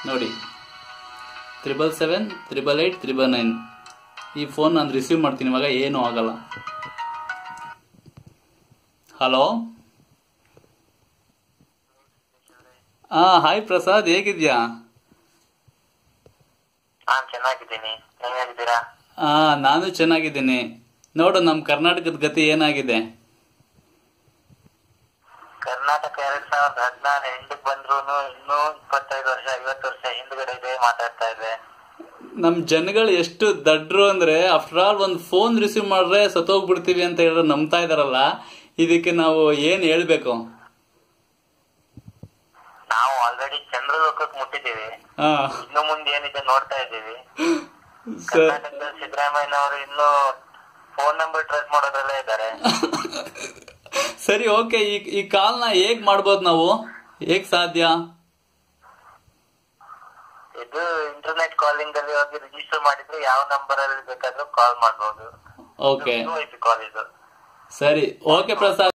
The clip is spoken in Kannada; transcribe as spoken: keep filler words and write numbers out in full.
ನೋಡಿ, triple seven triple eight triple nine. ಈ ಫೋನ್ ನಾನು ರಿಸೀವ್ ಮಾಡ್ತೀನಿ, ಇವಾಗ ಏನೂ ಆಗಲ್ಲ. ಹಲೋ, ಹಾ ಹಾಯ್ ಪ್ರಸಾದ್, ಹೇಗಿದ್ಯಾ? ಚೆನ್ನಾಗಿದ್ದೀನಿ, ನೀವ್ ಹೇಗಿದ್ದೀರಾ? ಹಾ ನಾನು ಚೆನ್ನಾಗಿದ್ದೀನಿ. ನೋಡು, ನಮ್ ಕರ್ನಾಟಕದ ಗತಿ ಏನಾಗಿದೆ. ಕರ್ನಾಟಕ ಎರಡ್ ಸಾವಿರದ ಹದಿನಾರು ಎಂಟಕ್ಕೆ ಬಂದ್ರು ಇನ್ನೂ ಇಪ್ಪತ್ತೈದು ವರ್ಷ ಐವತ್ತು ವರ್ಷ ಹಿಂದ್ಗಡೆ ಇದೆ ಮಾತಾಡ್ತಾ ಇದೆ. ನಮ್ ಜನಗಳು ಎಷ್ಟು ದಡ್ರು ಅಂದ್ರೆ, ಆಫ್ಟರ್ ಆಲ್ ಒಂದ್ ಫೋನ್ ರಿಸೀವ್ ಮಾಡ್ರೆ ಸತ್ತೋಗ್ಬಿಡ್ತೀವಿ ಅಂತ ಹೇಳಿದ್ರೆ ನಂಬ್ತಾ ಇದಾರಲ್ಲ. ಇದಕ್ಕೆ ನಾವು ಏನ್ ಹೇಳ್ಬೇಕು? ನಾವು ಆಲ್ರೆಡಿ ಚಂದ್ರ ಲೋಕಕ್ಕೆ ಮುಟ್ಟಿದ್ದೀವಿ, ಇನ್ನು ಮುಂದೆ ಏನಿದೆ ನೋಡ್ತಾ ಇದ್ದೀವಿ. ಕರ್ನಾಟಕದ ಸಿದ್ದರಾಮಯ್ಯನವರು ಇನ್ನು ಫೋನ್ ನಂಬರ್ ಟ್ರೇಸ್ ಮಾಡೋದ್ರಲ್ಲೇ ಇದ್ದಾರೆ. ಸರಿ, ಓಕೆ. ಈ ಈ ಕಾಲ್ ನ ಹೇಗ್ ಮಾಡ್ಬೋದು ನಾವು? ಹೇಗ್ ಸಾಧ್ಯ? ಇದು ಇಂಟರ್ನೆಟ್ ಕಾಲಿಂಗ್ ಅಲ್ಲಿ ಹೋಗಿ ರಿಜಿಸ್ಟರ್ ಮಾಡಿದ್ರೆ ಯಾವ ನಂಬರ್ ಅಲ್ಲಿ ಬೇಕಾದ್ರೂ ಕಾಲ್ ಮಾಡಬಹುದು. ಓಕೆ, ಕಾಲ್ ಇದು. ಸರಿ, ಓಕೆ ಪ್ರಸಾದ್.